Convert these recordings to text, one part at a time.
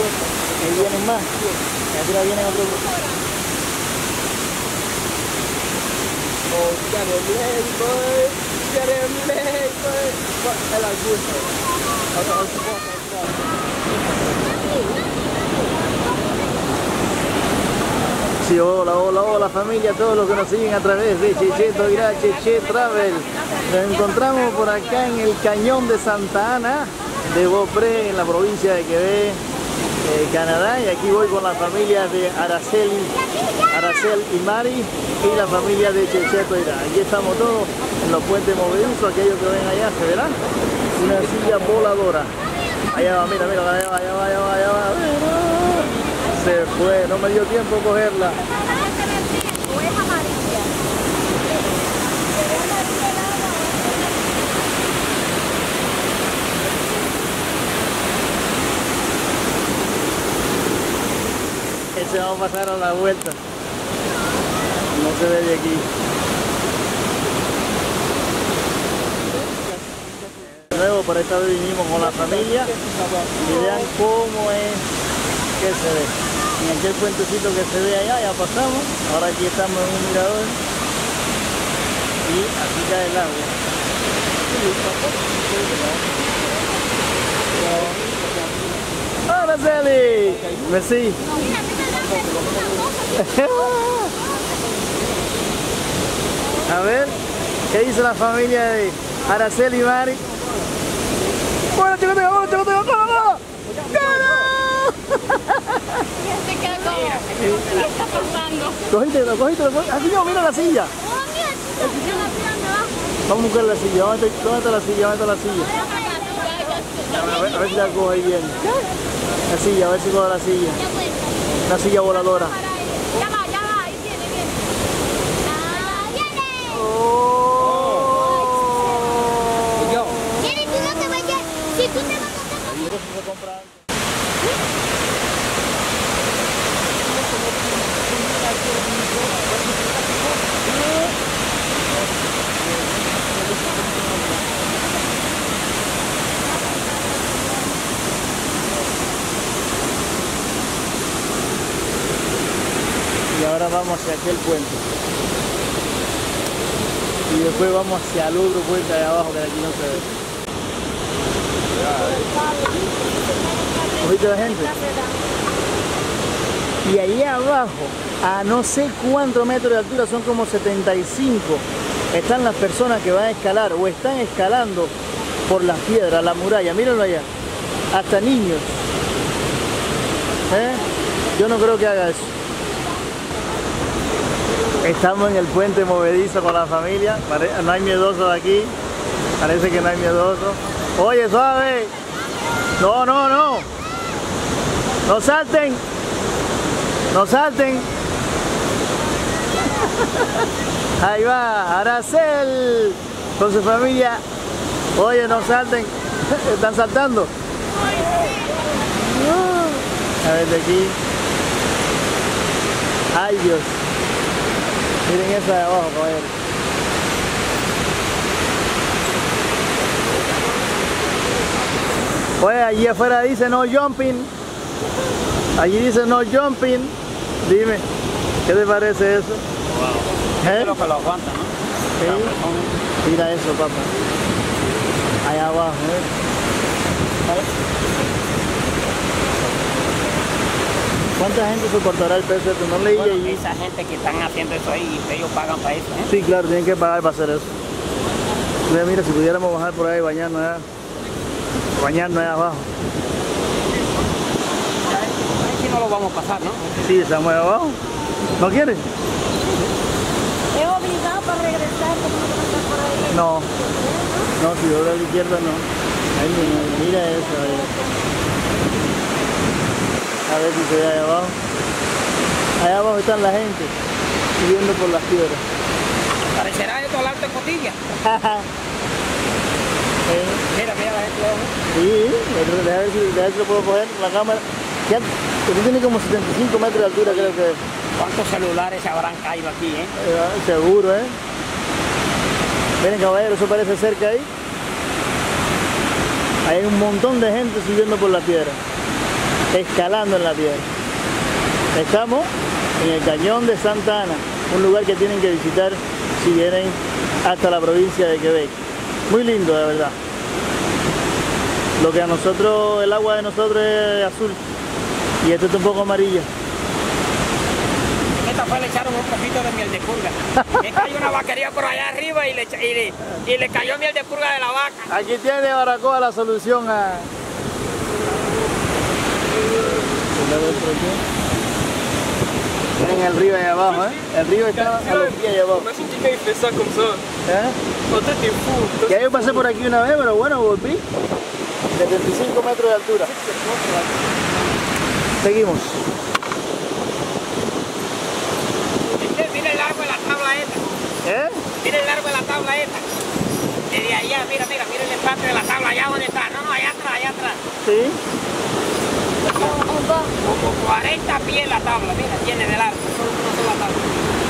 Ahí vienen más. Y atrás vienen otros grupos. Oh, get him late, boy. Get him late, boy. Es la gusta. Sí, hola, hola, hola familia, todos los que nos siguen a través de Checheto Irá, Cheche Travel. Nos encontramos por acá en el Cañón de Santa Ana de Beaupré, en la provincia de Quebec, Canadá, y aquí voy con la familia de Aracel y Mari y la familia de Checheto Irá. Aquí estamos todos en los puentes movedizos, aquellos que ven allá, ¿se verán? Una silla voladora. Allá va, mira, mira, allá va, allá va, allá va, allá va. Se fue, no me dio tiempo a cogerla. Ese vamos a pasar a la vuelta. No se ve de aquí. De nuevo, por esta vez vinimos con la familia y vean cómo es que se ve. En aquel puentecito que se ve allá, ya pasamos. Ahora aquí estamos en un mirador y aquí cae el agua. ¡Hola, Celi! Merci. A ver, ¿qué dice la familia de Aracel y Mari? ¡Bueno, chicos, vamos, chicos, vamos! Se queda como, ¿qué está pasando? Cogítelo, cogítelo. Así no, mira la silla. Vamos a buscar la silla. ¿Dónde está la silla? ¿Dónde está la silla? A ver si la coge ahí bien. La silla, a ver si coge la silla. Una silla voladora. Ya va, ahí viene. ¡Viene! Viene, tú no te vayas. Si tú te vas a comprar. Y ahora vamos hacia aquel puente. Y después vamos hacia el otro puente de abajo que de aquí no se ve. ¿Oíste la gente? Y ahí abajo, a no sé cuántos metros de altura, son como 75, están las personas que van a escalar o están escalando por las piedras, la muralla. Mírenlo allá. Hasta niños. Yo no creo que haga eso. Estamos en el puente movedizo con la familia. No hay miedosos aquí. Parece que no hay miedosos. Oye, suave. No. No salten. No salten. Ahí va, Aracel con su familia. Oye, no salten. Están saltando. A ver de aquí. Ay, Dios. Miren esa de abajo, caballero. Oye, allí afuera dice no jumping. Allí dice no jumping. Dime, ¿qué te parece eso? Wow. Es lo que lo aguanta, ¿no? Sí. Mira eso, papá. Allá abajo, ¿Cuánta gente soportará el peso? No leí bueno, allí. esa gente que están haciendo eso ahí, ellos pagan para eso, ¿eh? Sí, claro, tienen que pagar para hacer eso. Mira, si pudiéramos bajar por ahí y bañarnos allá abajo. Aquí no lo vamos a pasar, ¿no? Sí, estamos ahí abajo. ¿No quieres? Es obligado para regresar, como no pasar por ahí. No, si dobla a la izquierda no. Ahí, mira eso, ahí. A ver si se ve allá abajo. Allá abajo están la gente subiendo por las piedras. Parecerá esto al alto en Cotilla. Mira la gente abajo. Sí, a ver si lo puedo coger la cámara. Esto tiene como 75 metros de altura, creo que. ¿Cuántos celulares se habrán caído aquí, Seguro, Miren, caballero, eso parece cerca ahí. Hay un montón de gente subiendo por la piedra. escalando en la tierra. Estamos en el Cañón de Santa Ana, un lugar que tienen que visitar si vienen hasta la provincia de Quebec. Muy lindo, de verdad. Lo que a nosotros, el agua de nosotros es azul y esto está un poco amarilla. En esta fue le echaron un poquito de miel de purga. Me cayó una vaquería por allá arriba y le cayó miel de purga de la vaca. Aquí tiene Baracoa la solución a... En el río allá abajo, ¿eh? El río está a los pies allá abajo. Imagínate que hice eso como ça. ¿Eh? Ya yo pasé por aquí una vez, pero bueno, volví. 75 metros de altura. Seguimos. Mira el largo de la tabla esta. ¿Eh? Mira el largo de la tabla esta. Desde allá, mira el empate de la tabla allá donde está. No, allá atrás. Sí. Como 40 pies la tabla, mira, tiene de largo, solo una sola tabla.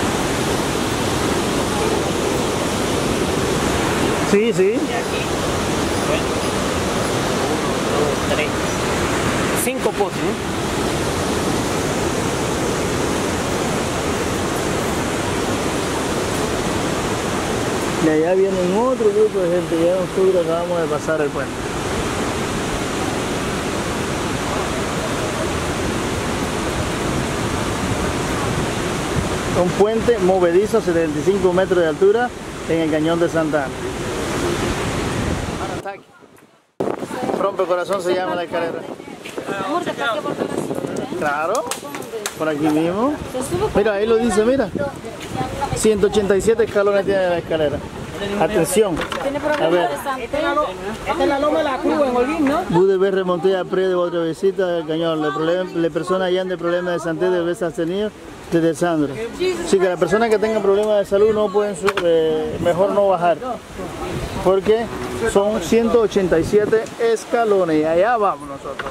Sí, sí. Y aquí, bueno, 1, 2, 3, 5 pozos, ¿no? Y allá vienen otro grupo de gente, ya nosotros acabamos de pasar el puente. Un puente movedizo a 75 metros de altura en el Cañón de Santa Ana. Rompe corazón se llama la escalera. Claro, por aquí mismo. Mira, ahí lo dice, mira. 187 escalones tiene la escalera. Atención. A ver. Esta es la loma de la Cruz en Holguín, ¿no? Vous devez remonter après de votre visite al cañón. Les personas ayant de problemas de santé deben abstenir de descendre. Sí, que las personas que tengan problemas de salud no pueden, mejor no bajar. Porque son 187 escalones y allá vamos nosotros.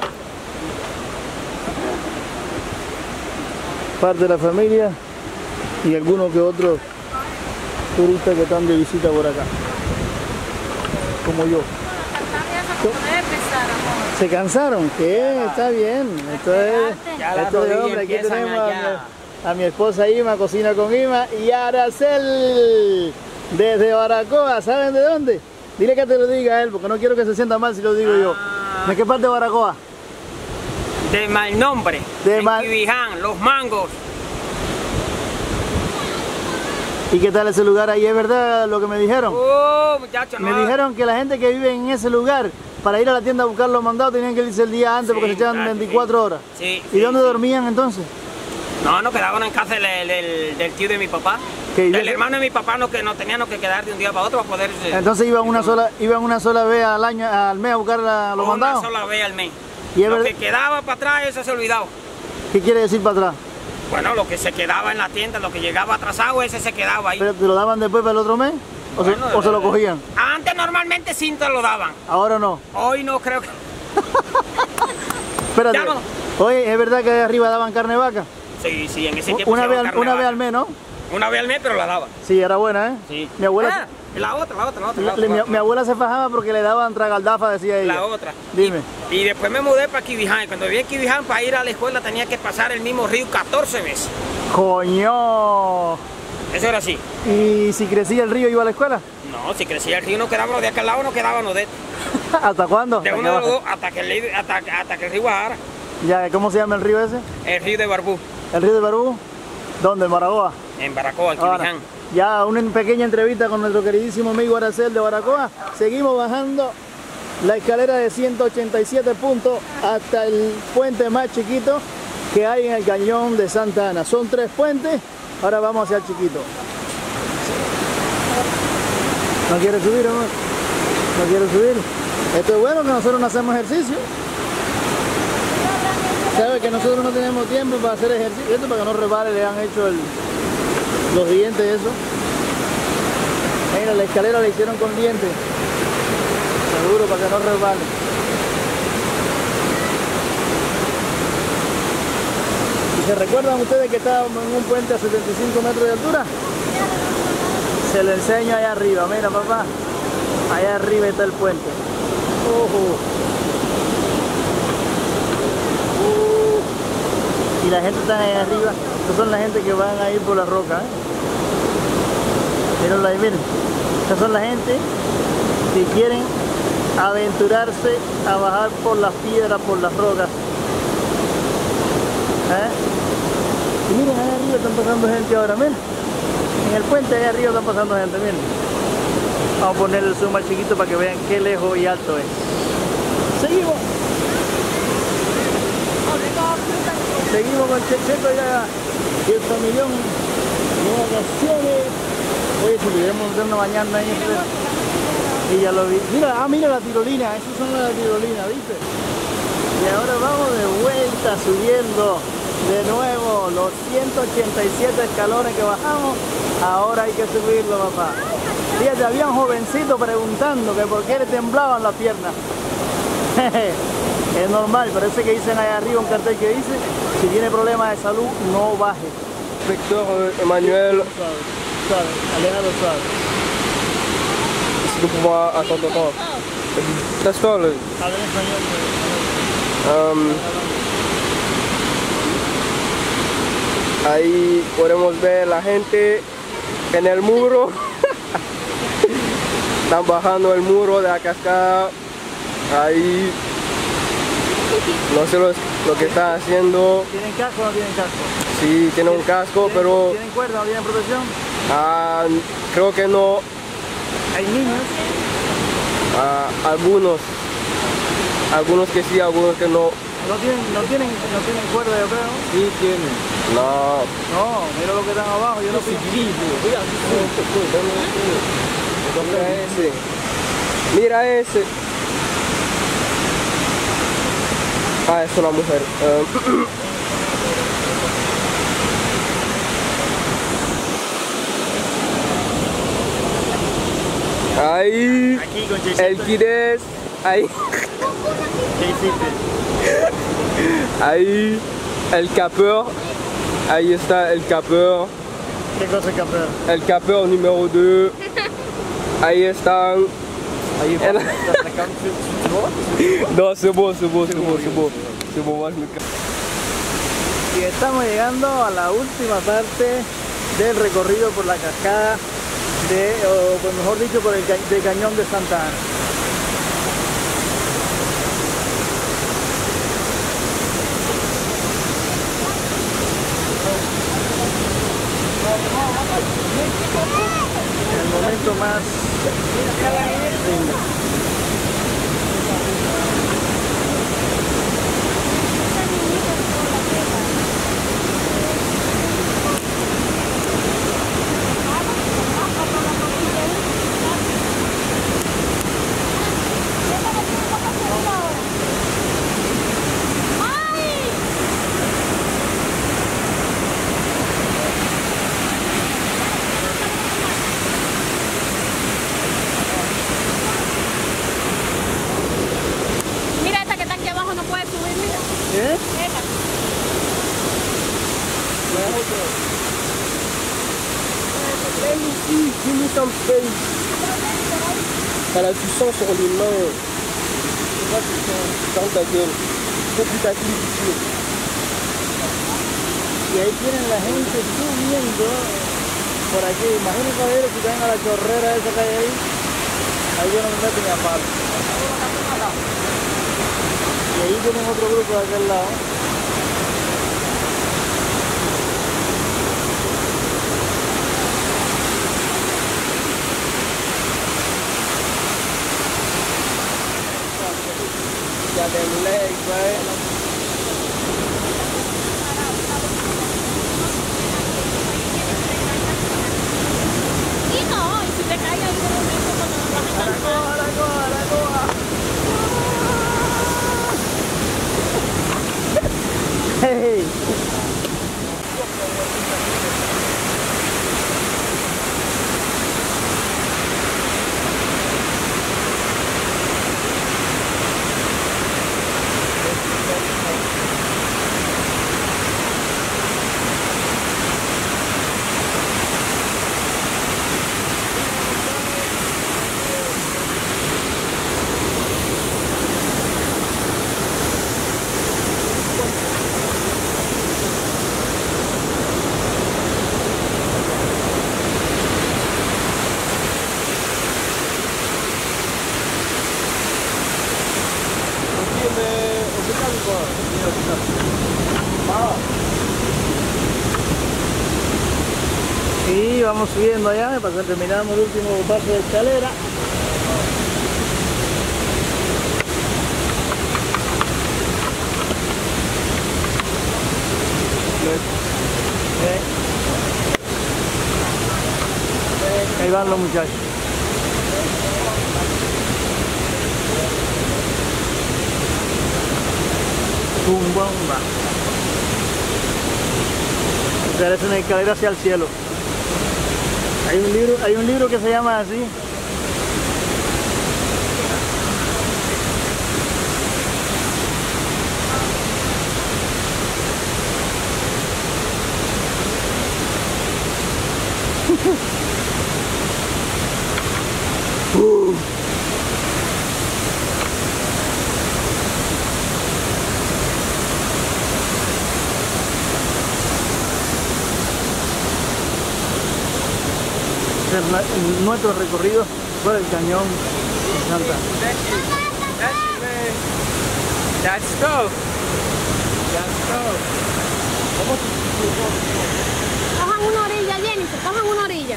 Parte de la familia y algunos que otros turistas que están de visita por acá, como yo. ¿Se cansaron? ¿Qué? Está bien. Esto es hombre. Aquí tenemos a mi esposa Ima, cocina con Ima, y Aracel desde Baracoa. ¿Saben de dónde? Dile que te lo diga él, porque no quiero que se sienta mal si lo digo yo. ¿De qué parte de Baracoa? De Malnombre, de Quibiján, Los Mangos. ¿Y qué tal ese lugar ahí? ¿Es verdad lo que me dijeron? Muchachos, me dijeron que la gente que vive en ese lugar, para ir a la tienda a buscar los mandados, tenían que irse el día antes porque se echaban 24 horas. Sí, ¿Y dónde dormían entonces? No quedaban en casa del tío de mi papá. El hermano de mi papá no tenían que quedar de un día para otro para poder... Entonces iban una sola vez al mes a buscar los mandados. Una sola vez al mes. ¿Y lo que quedaba para atrás, eso se olvidaba. ¿Qué quiere decir para atrás? Bueno, lo que se quedaba en la tienda, lo que llegaba atrasado, ese se quedaba ahí. ¿Pero te lo daban después para el otro mes? ¿O se lo cogían? Antes normalmente sí te lo daban. ¿Ahora no? Hoy no creo que... Espérate. Oye, ¿es verdad que de arriba daban carne de vaca? Sí, en ese tiempo una vez al mes, ¿no? Una vez al mes, pero la daban. Sí, era buena, ¿eh? Sí. Mi abuela... La otra. Mi abuela se fajaba porque le daban tragaldafa, decía ella. La otra. Dime. Y después me mudé para Quibiján. Cuando viví en Quibiján, para ir a la escuela tenía que pasar el mismo río 14 veces. ¡Coño! Eso era así. ¿Y si crecía el río iba a la escuela? No, si crecía el río no quedábamos de aquel lado, no quedábamos de este. ¿Hasta cuándo? De uno de los dos, hasta que el río bajara. Ya, ¿cómo se llama el río ese? El río de Barbú. ¿El río de Barbú? ¿Dónde? ¿En Baracoa? En Baracoa, en Quibiján. Ya una pequeña entrevista con nuestro queridísimo amigo Aracel de Baracoa. Seguimos bajando la escalera de 187 puntos hasta el puente más chiquito que hay en el Cañón de Santa Ana. Son 3 puentes, ahora vamos hacia el chiquito. ¿No quiere subir, amor? ¿No quiere subir? Esto es bueno que nosotros no hacemos ejercicio. ¿Sabe que nosotros no tenemos tiempo para hacer ejercicio? Esto para que no resbale, le han hecho los dientes y eso. Mira, la escalera la hicieron con dientes. Seguro, para que no resbale. ¿Y se recuerdan ustedes que estábamos en un puente a 75 metros de altura? Se lo enseño allá arriba. Mira, papá. Allá arriba está el puente. Y la gente está ahí arriba. Estas son la gente que van a ir por la roca. Mírenlo ahí, miren. Estas son la gente que quieren aventurarse a bajar por las piedras, por las rocas. Y miren, ahí arriba están pasando gente ahora, miren. En el puente ahí arriba están pasando gente, miren. Vamos a poner el zoom al chiquito para que vean qué lejos y alto es. Seguimos. Seguimos con Checheto ya. Y el familión de vacaciones. Oye, si pudiéramos hacer una mañana ahí. Y ya lo vi. Mira, mira la tirolina. Esas son las tirolinas, ¿viste? Y ahora vamos de vuelta subiendo de nuevo los 187 escalones que bajamos. Ahora hay que subirlo, papá. Fíjate, había un jovencito preguntando que por qué le temblaban las piernas. Es normal, pero ese que dicen ahí arriba, un cartel que dice, si tiene problemas de salud, no baje. Inspecteur Emmanuel, Suave, alejalo suave. si nous pouvons attendre encore. Restons là. Habla en español. Ahí podemos ver la gente en el muro. Están bajando el muro de la cascada. Ahí no sé lo que están haciendo. ¿Tienen casco o no tienen casco? Sí, tienen un casco, pero ¿Tienen cuerda o no tienen protección? creo que no. ¿Hay niños? Algunos que sí, algunos que no. No tienen cuerda, yo creo. Sí tienen. No. No, mira lo que están abajo, yo no sé. Mira ese. Mira ese. Es una mujer. Ahí. Aquí con Checheto. El Kiddes. Ahí. ¿Qué hiciste? Ahí. El capeur. Ahí está el capeur. ¿Qué cosa es campeón? El capeur numéro 2. Ahí están. No, c'est bon, c'est bon, c'est bon, c'est bon. C'est bon, moi je me casse. Y estamos llegando a la última parte del recorrido por la cascada o pues mejor dicho por el cañón de Santa Ana. El momento más lindo. Mira esta que está aquí abajo, no puede subir, mira. ¿Eh? Esta. Ici, give me some space. T'as la puissance sur les mains. Ferme ta gueule. Faut plus ta clip ici. Y ahí tienen la gente subiendo por aquí. Imagínense a ver si caen a la chorrera esa que hay ahí. Ahí yo no me meto ni a palo. Y ahí tienen otro grupo de aquel lado. Ya them legs, right? Y no, y si te caes ahí por un momento cuando nos vas a encontrar. Hey. Y vamos subiendo allá, terminamos el último paso de escalera. Ahí van los muchachos. Tumbamba. Esta es una escalera hacia el cielo. Hay un libro que se llama así. Nuestro recorrido por el cañón de Santa Ana. That's stove. That's stove. Cojan una orilla, Jennifer, cojan una orilla.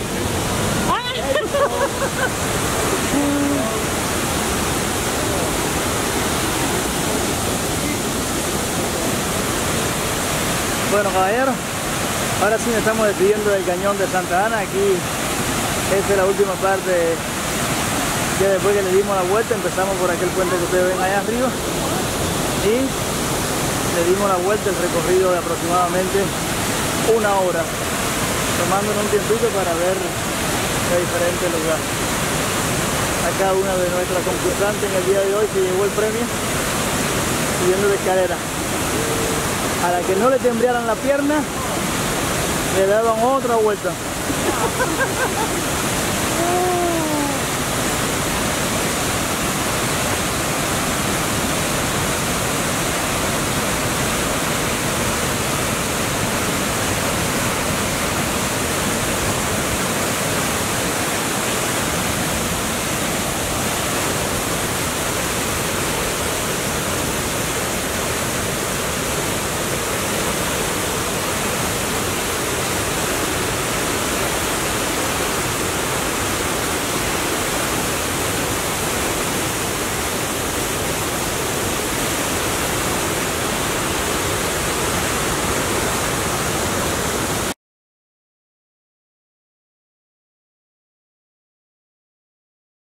Bueno, caballeros, ahora sí nos estamos despidiendo del cañón de Santa Ana. Aquí esta es la última parte, que después que le dimos la vuelta empezamos por aquel puente que ustedes ven allá arriba y le dimos la vuelta, el recorrido de aproximadamente una hora, tomándonos un tiempito para ver de diferentes lugares. A cada una de nuestras concursantes en el día de hoy se llevó el premio subiendo de escalera. A la que no le temblaran la pierna le daban otra vuelta.